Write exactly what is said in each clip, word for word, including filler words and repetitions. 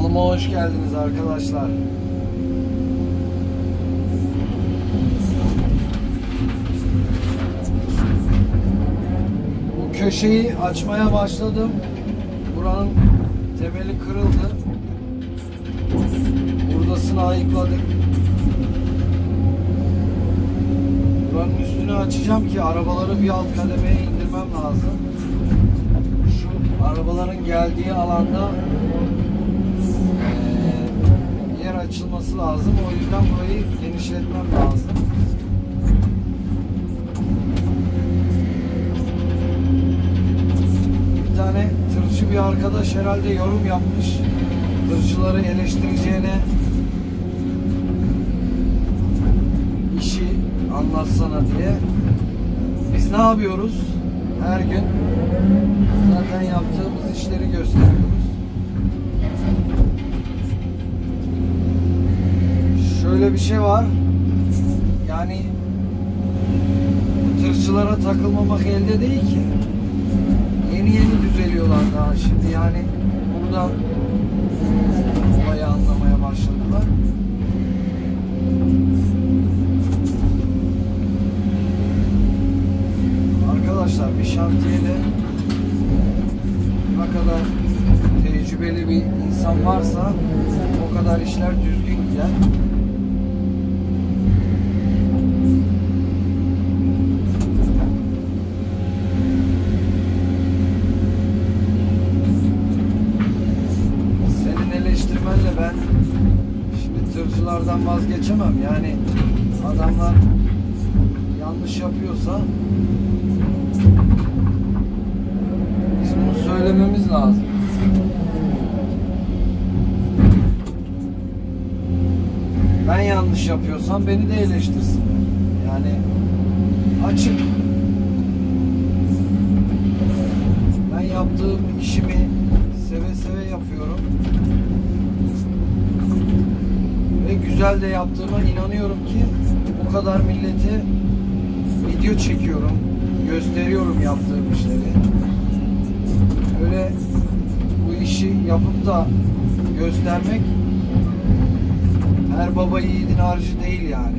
Kanalıma hoş geldiniz arkadaşlar. Bu köşeyi açmaya başladım. Buranın temeli kırıldı. Buradasını ayıkladık. Buranın üstünü açacağım ki arabaları bir alt kademeye indirmem lazım. Şu arabaların geldiği alanda e, yer açılması lazım. O yüzden burayı genişletmem lazım. Bir tane tırcı bir arkadaş herhalde yorum yapmış. Tırcıları eleştireceğine işi anlatsana diye. Biz ne yapıyoruz? Her gün zaten yaptığımız işleri gösteriyoruz. Şöyle bir şey var. Yani tırcılara takılmamak elde değil ki. Yeni yeni düzeliyorlar daha şimdi. Yani burada olayı anlamaya başladılar. Arkadaşlar bir şantiyede ne kadar tecrübeli bir insan varsa o kadar işler düzgün gider. Senin eleştirmenle ben şimdi tırcılardan vazgeçemem. Yani adamlar yanlış yapıyorsa biz bunu söylememiz lazım. Ben yanlış yapıyorsam beni de eleştirsin. Yani açık. Ben yaptığım işimi seve seve yapıyorum. Ve güzel de yaptığıma inanıyorum ki bu kadar millete video çekiyorum, gösteriyorum yaptığım işleri. Öyle bu işi yapıp da göstermek her baba yiğidin harcı değil yani.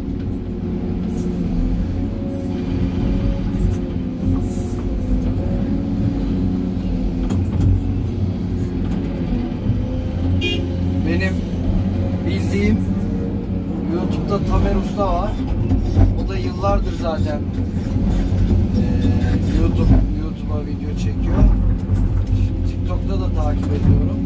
Benim bildiğim YouTube'da Tamer Usta var. O da yıllardır zaten ee, YouTube YouTube'a video çekiyor. Şimdi TikTok'ta da takip ediyorum.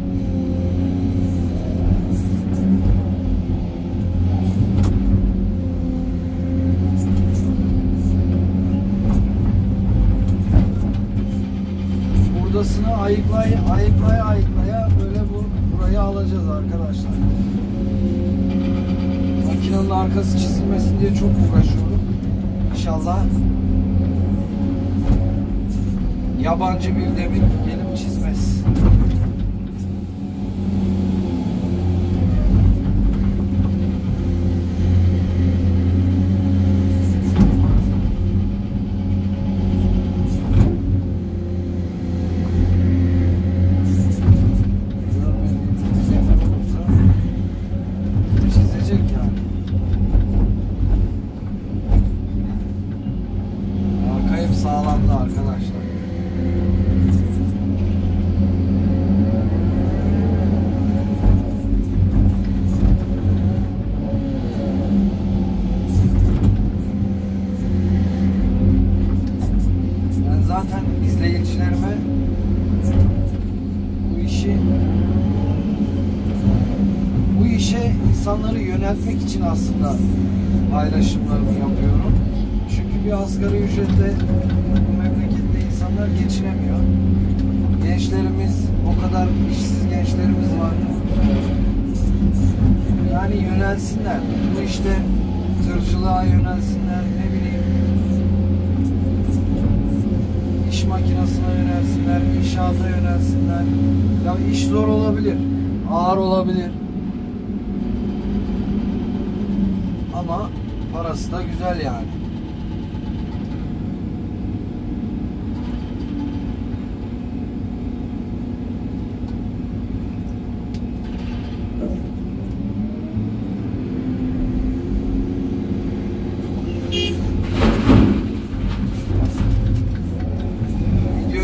Buradasını ayıklaya ayıklaya ayıklaya böyle bu burayı alacağız arkadaşlar. Makinenin arkası çizilmesin diye çok uğraşıyorum. İnşallah yabancı bir demir gelip çizmez. Sağlamdı arkadaşlar. Ben zaten izleyicilerime bu işi bu işe insanları yöneltmek için aslında paylaşımlarımı yapıyorum. Çünkü bir asgari ücretle bu memlekette insanlar geçinemiyor. Gençlerimiz, o kadar işsiz gençlerimiz var. Yani yönelsinler. Bu işte tırcılığa yönelsinler, ne bileyim iş makinesine yönelsinler, inşaata yönelsinler. Ya iş zor olabilir, ağır olabilir. Ama parası da güzel yani.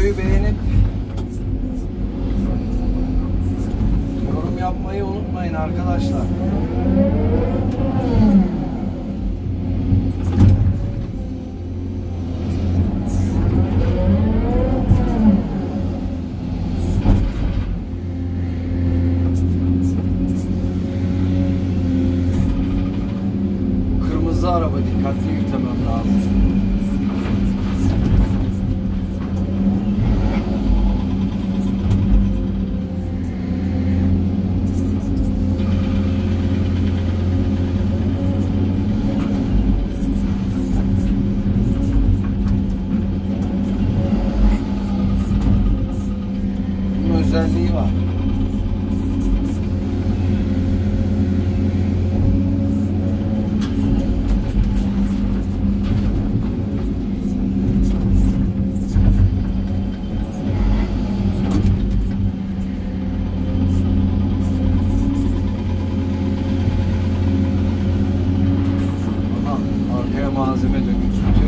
videoyu beğenip yorum yapmayı unutmayın arkadaşlar. Kırmızı araba, dikkatli yüklemem lazım. Bunun özelliği var. Arkaya malzeme dökülecek.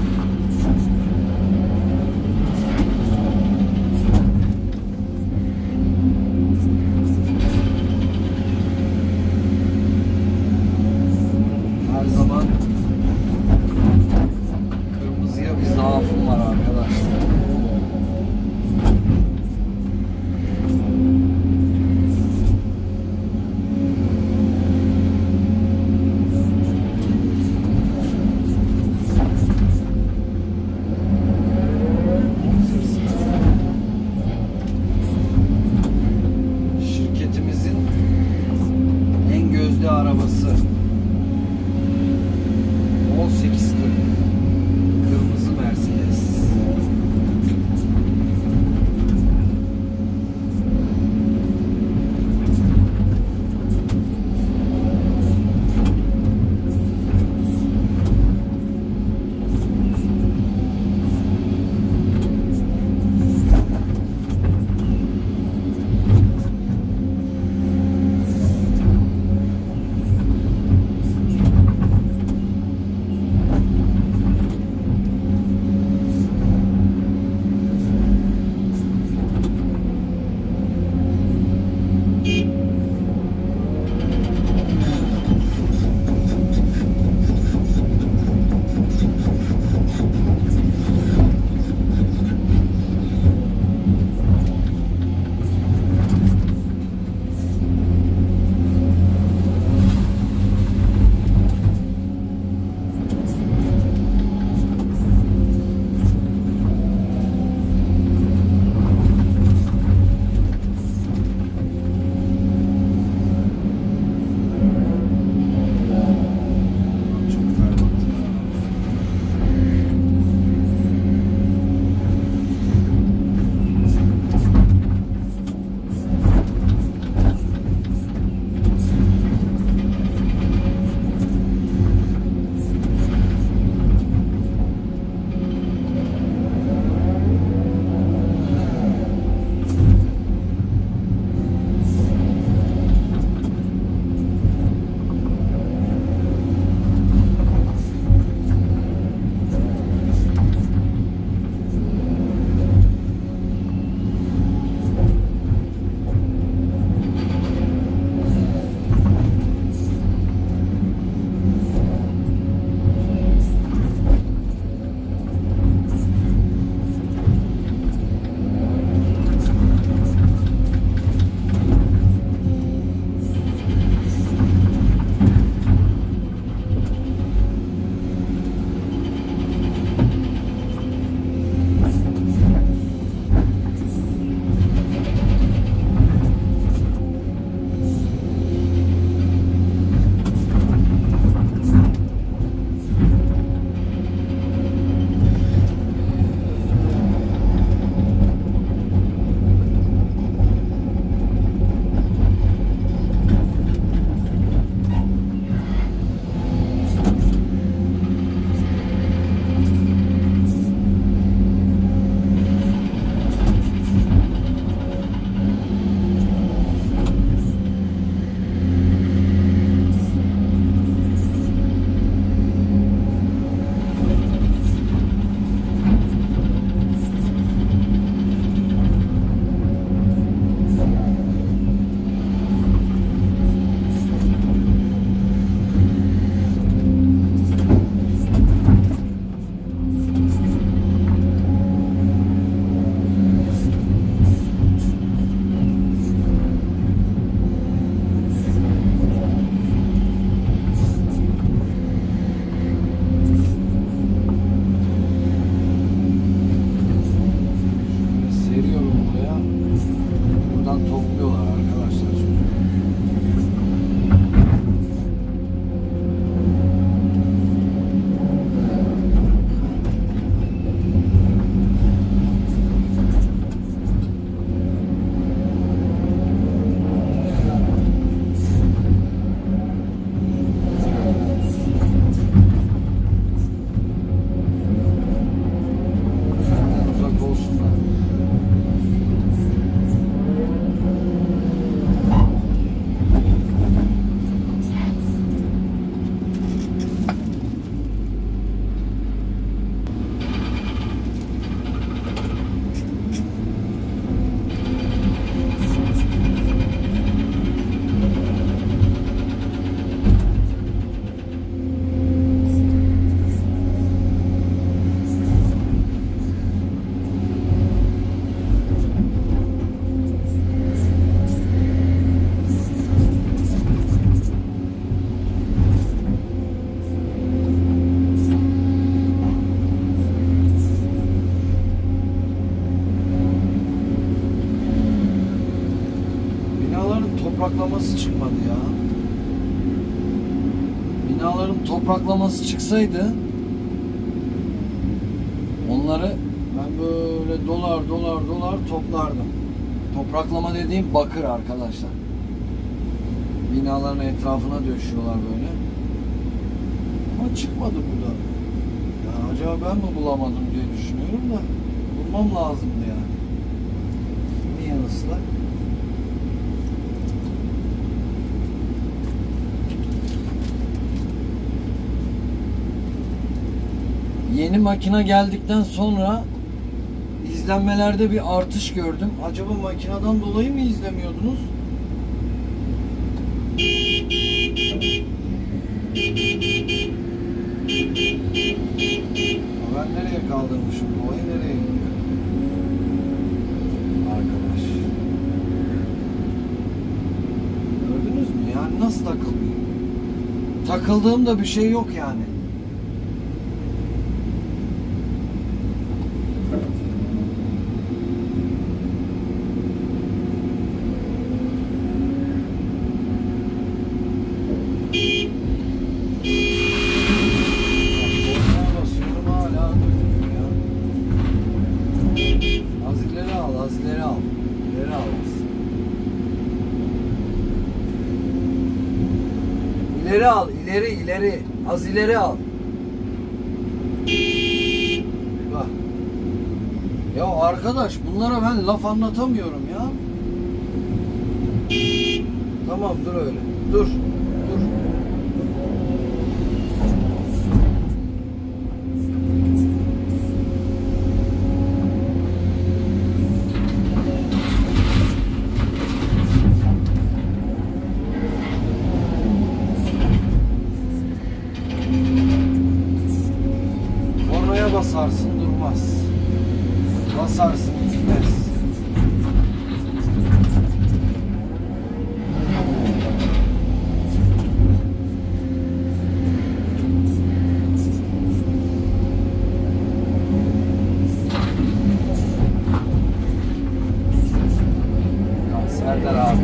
topraklaması çıkmadı ya. Binaların topraklaması çıksaydı onları ben böyle dolar dolar dolar toplardım. Topraklama dediğim bakır arkadaşlar. Binaların etrafına döşüyorlar böyle. Ama çıkmadı bu da. Ya acaba ben mi bulamadım diye düşünüyorum da bulmam lazımdı yani. Niye ıslak? Yeni makine geldikten sonra izlenmelerde bir artış gördüm. Acaba makineden dolayı mı izlemiyordunuz? Ben nereye kaldırmışım? Olayı nereye gidiyor? Arkadaş. Gördünüz mü? Yani nasıl takılmıyor? Takıldığımda bir şey yok yani. İleri al, ileri, ileri. Az ileri al. Bak. Ya arkadaş, bunlara ben laf anlatamıyorum ya. Tamam, dur öyle. Dur. Dur. Basarsın durmaz. Basarsın gitmez. Ya Serdar abi.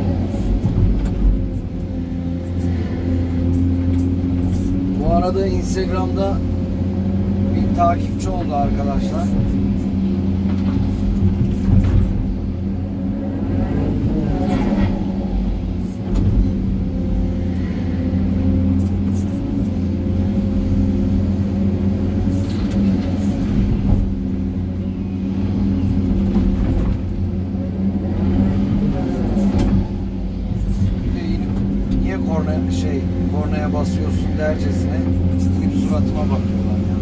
Bu arada Instagram'da takipçi oldu arkadaşlar. Niye korna şey kornaya basıyorsun dercesine gidip suratıma bakıyorlar ya.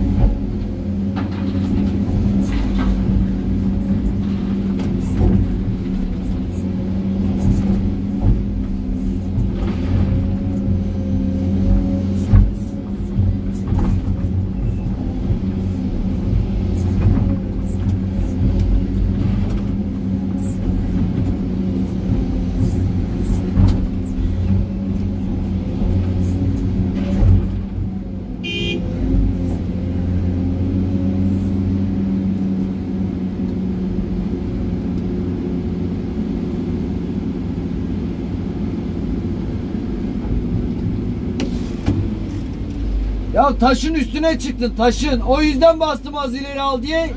Ya taşın üstüne çıktın, taşın. O yüzden bastım az ileri al diye.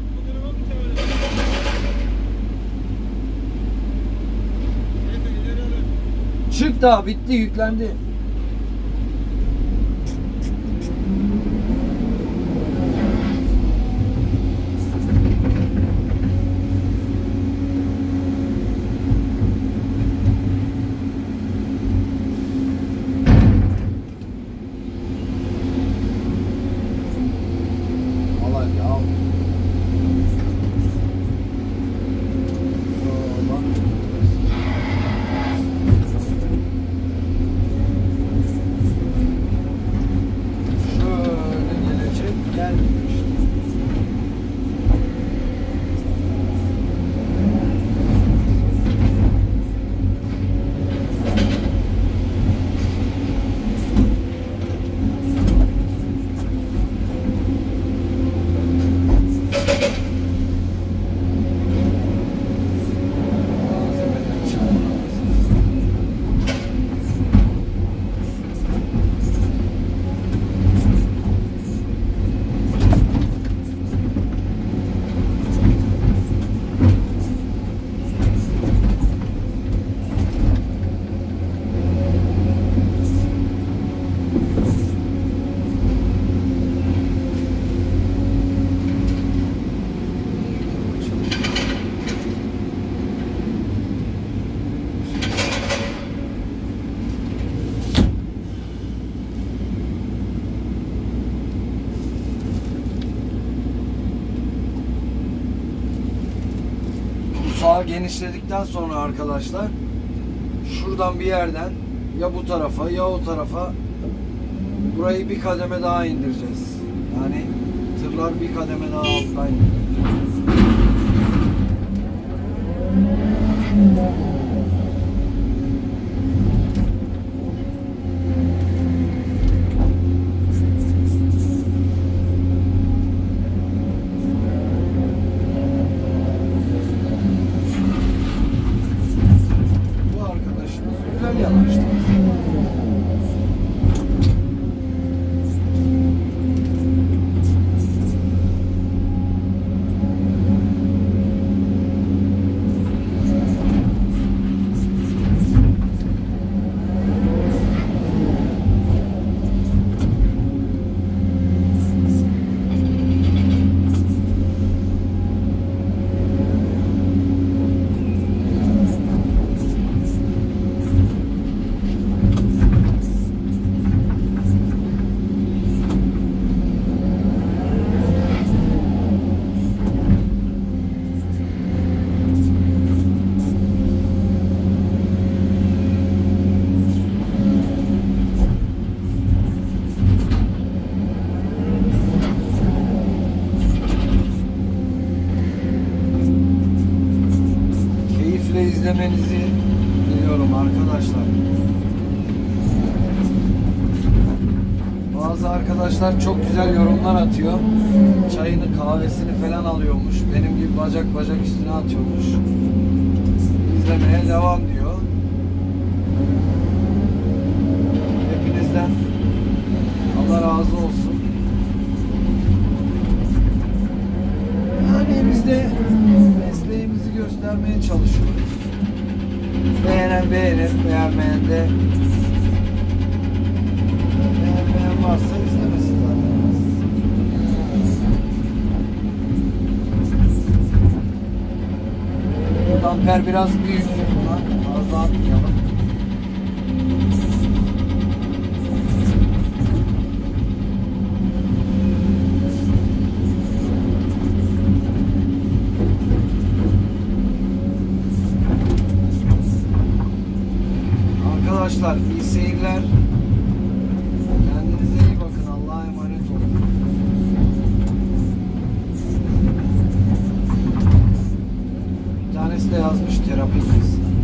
Çık daha, bitti, yüklendi. sağa genişledikten sonra arkadaşlar şuradan bir yerden ya bu tarafa ya o tarafa burayı bir kademe daha indireceğiz. Yani tırlar bir kademe daha alttan indirecek. Bu arkadaşımız güzel yanaştı. İzlemenizi diliyorum arkadaşlar. Bazı arkadaşlar çok güzel yorumlar atıyor. Çayını, kahvesini falan alıyormuş. Benim gibi bacak bacak üstüne atıyormuş. İzlemeye devam diyor. Hepinizden Allah razı olsun. Yani biz de mesleğimizi göstermeye çalışıyoruz. Beğenen beğenir, beğenmeyen de beğenmeyen varsa izlemesin zaten. Bu damper biraz büyük, buna fazla atmayalım. Arkadaşlar iyi seyirler. Kendinize iyi bakın. Allah'a emanet olun. Bir tanesi de yazmış terapi.